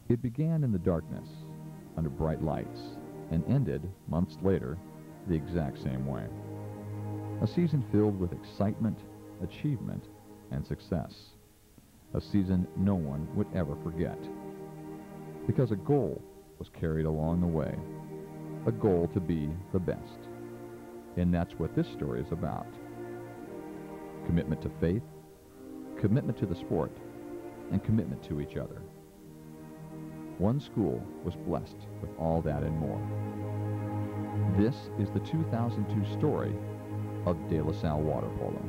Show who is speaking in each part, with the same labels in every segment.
Speaker 1: It began in the darkness, under bright lights, and ended, months later, the exact same way. A season filled with excitement, achievement, and success. A season no one would ever forget. Because a goal was carried along the way. A goal to be the best. And that's what this story is about. Commitment to faith, commitment to the sport, and commitment to each other. One school was blessed with all that and more. This is the 2002 story of De La Salle Water Polo.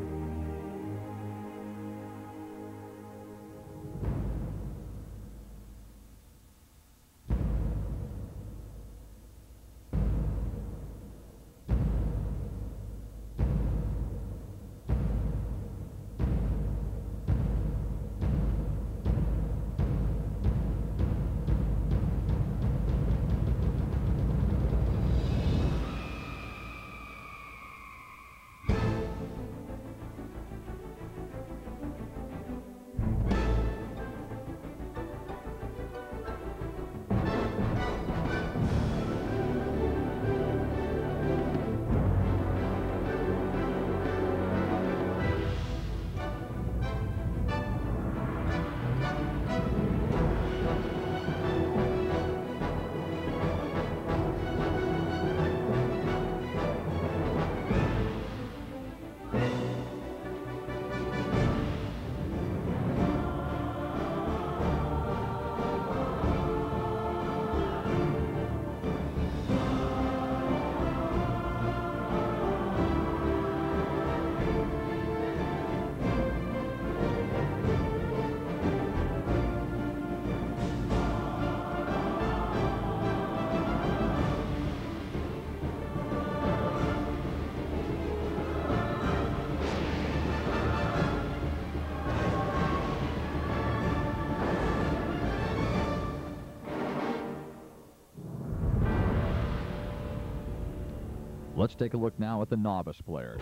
Speaker 1: Let's take a look now at the novice players.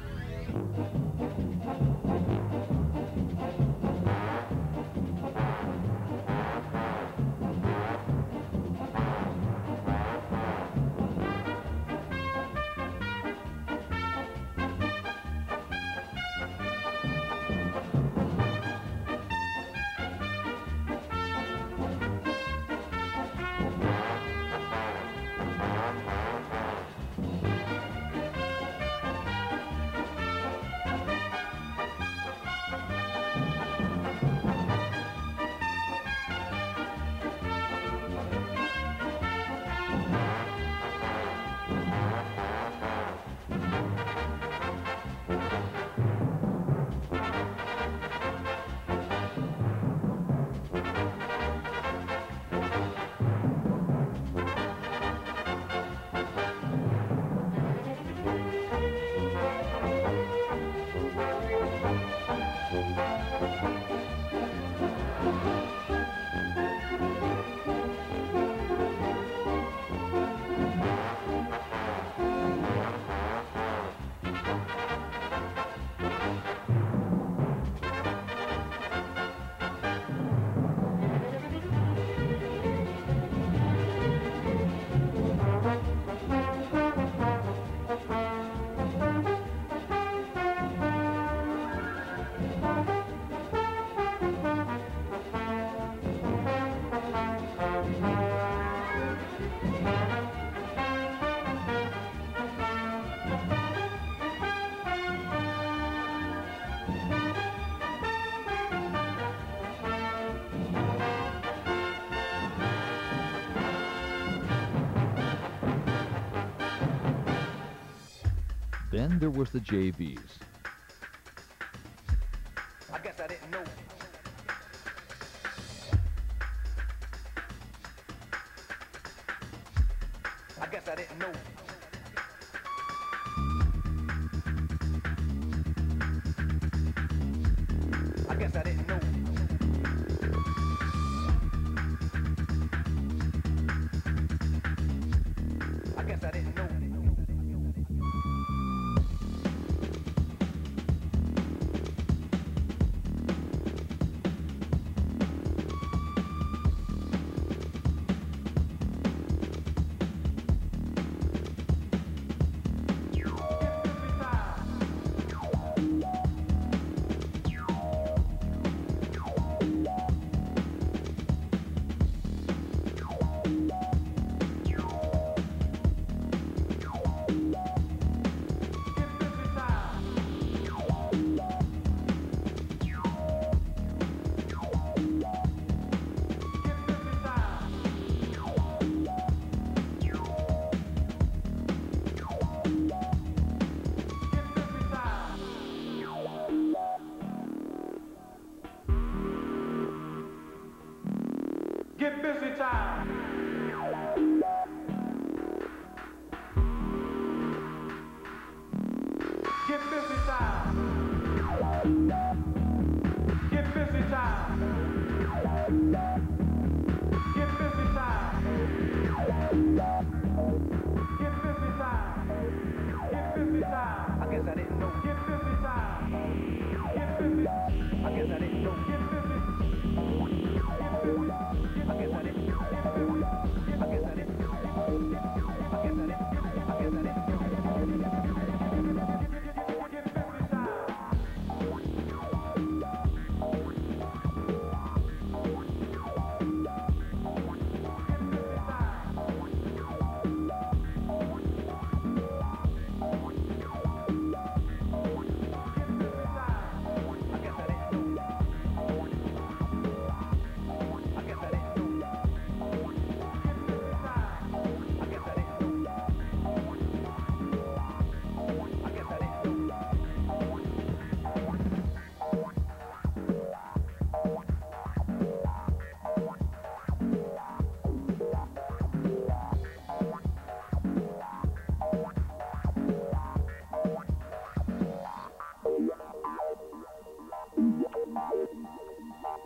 Speaker 1: Then there was the JVs.
Speaker 2: I guess I didn't know. I guess I didn't know. I guess I didn't know. I guess I didn't know.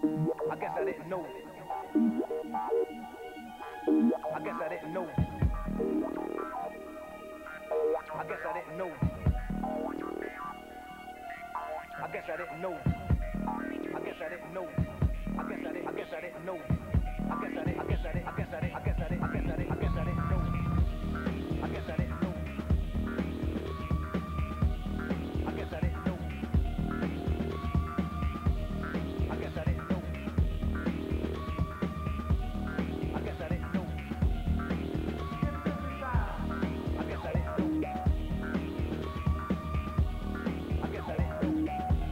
Speaker 2: I guess I didn't know. I guess I didn't know. I guess I didn't know. I guess I didn't know. I guess I didn't know. I guess I didn't. I guess I didn't know. I guess I didn't. I guess I didn't. I guess I didn't. I guess I didn't. I guess I didn't. I guess I didn't know. I guess I didn't know. I guess I didn't know. I guess I didn't know. I guess I didn't know. I guess I didn't know. I guess I didn't know.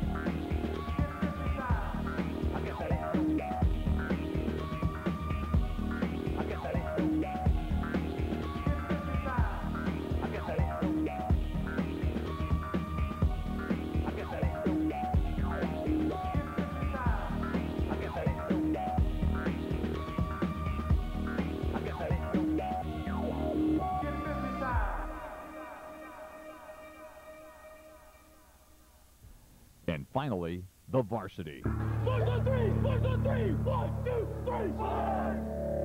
Speaker 1: And finally, the varsity.
Speaker 3: Boys on three! Boys on three! 1, 2, 3, 4!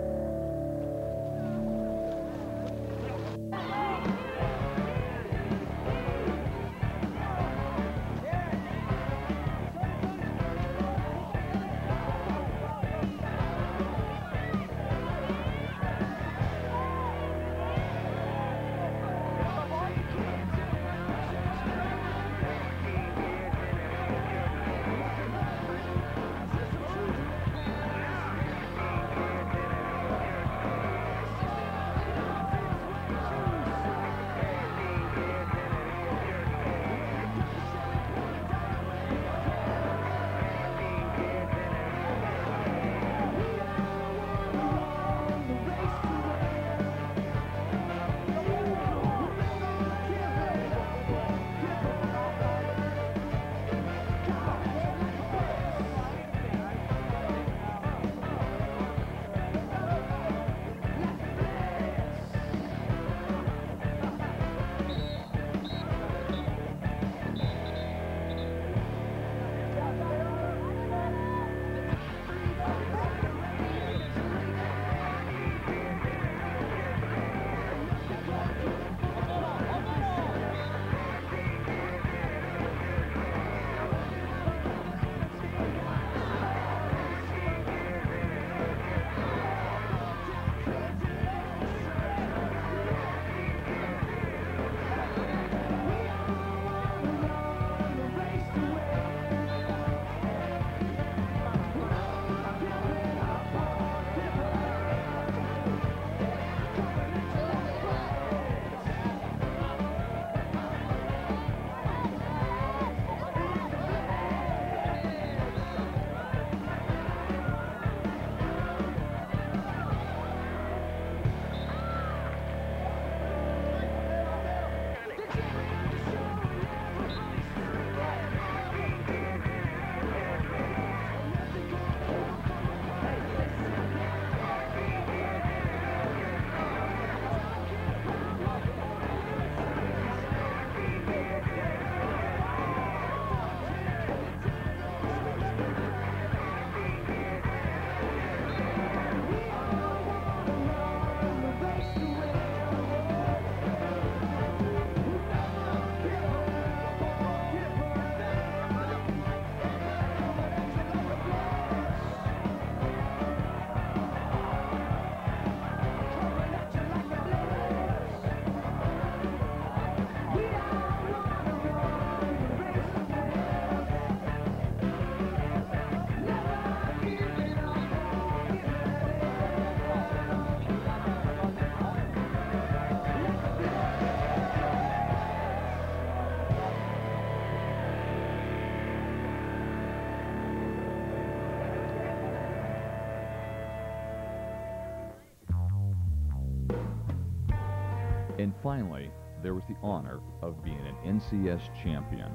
Speaker 1: And finally, there was the honor of being an NCS champion.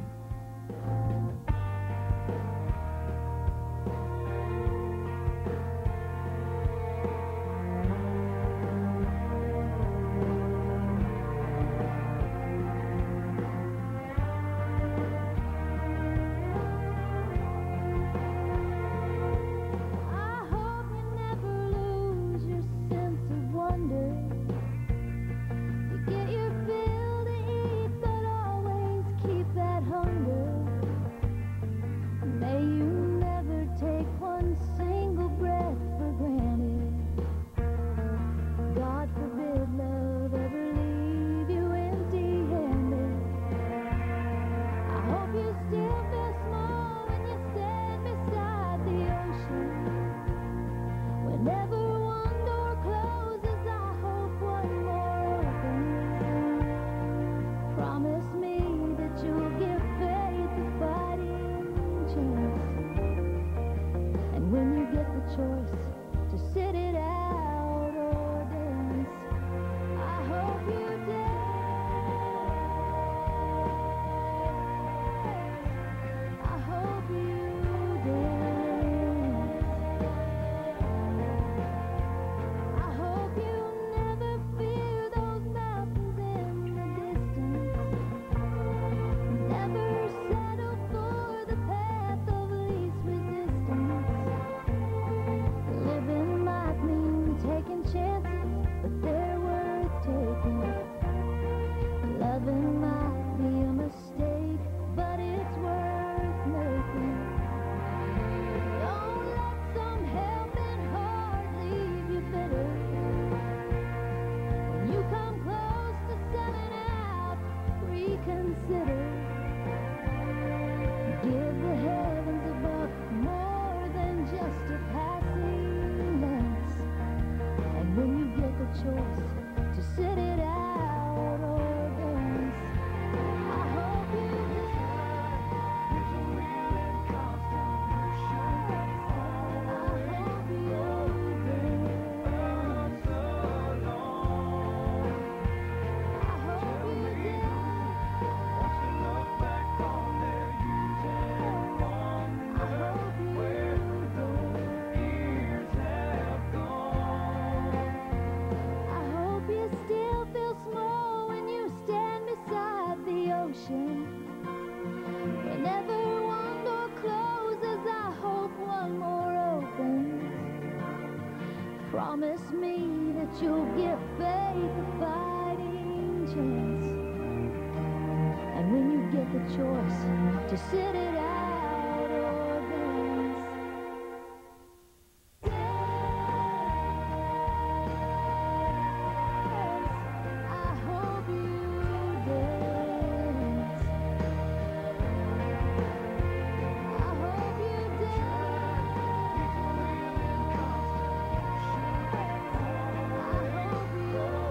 Speaker 4: May you never take one single breath for granted. God forbid love ever leave you empty-handed. I hope you still feel small when you stand beside the ocean. Whenever one door closes, I hope one more opens. Promise me that you'll give faith a fighting chance. And when you get the choice to sit it out or dance, I hope you dance. I hope you dance. I hope you never fear those mountains in the distance. Never settle for the path of least resistance. Living might mean taking chances, but they're worth taking. Loving might be a mistake, but it's worth making. Don't let some helping heart leave you bitter. When you come close to selling out, reconsider. Give the heavens above more than just a passing glance. And when you get the choice to sit it out or dance, I hope you dance. I hope you dance. I hope you I hope you still feel small when you stand beside the ocean. Whenever one door closes, I hope one more opens. Promise me that you'll give faith a fighting chance. And when you get the choice to sit it out or dance, I hope you dance. I hope you dance. I hope you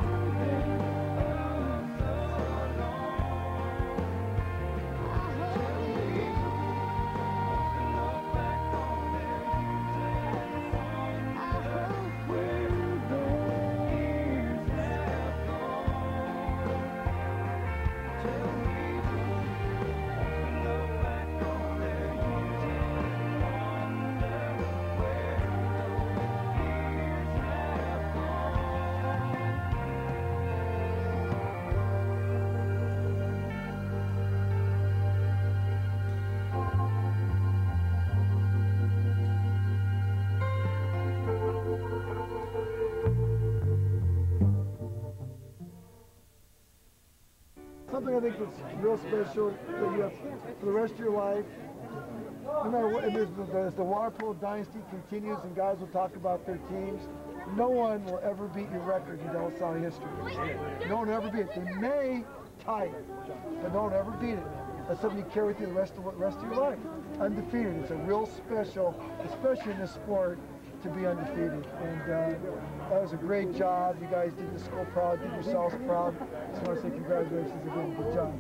Speaker 5: Something I think that's real special that you have for the rest of your life. No matter what, and as the water polo dynasty continues and guys will talk about their teams, no one will ever beat your record in Dallas County history. No one will ever beat it. They may tie it, but no one will ever beat it. That's something you carry through the rest of your life. Undefeated. It's a real special, especially in this sport, to be undefeated. And that was a great job. You guys did the school proud, did yourselves proud. Just want to say congratulations again. Good job.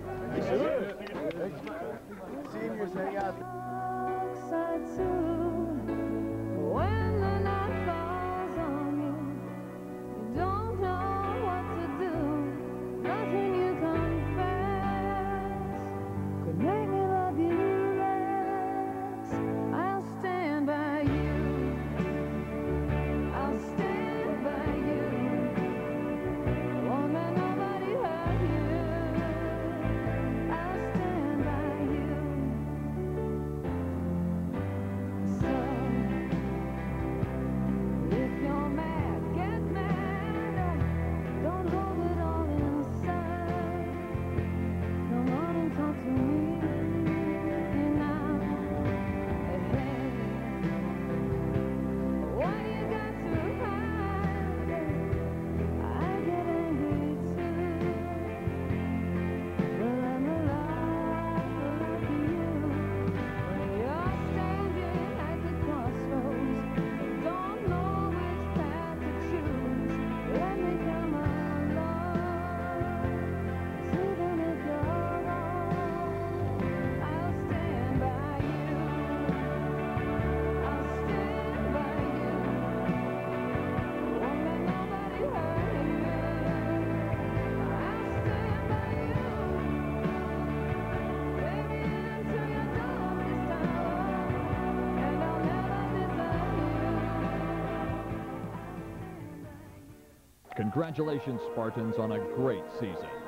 Speaker 5: Seniors, hang out.
Speaker 4: Side soon, when the night falls on you, you don't know what to do. Nothing you confess could make me love you less. I'll stand by you. I'll stand by you. Won't let nobody hurt you. I'll stand by you.
Speaker 1: Congratulations, Spartans, on a great season.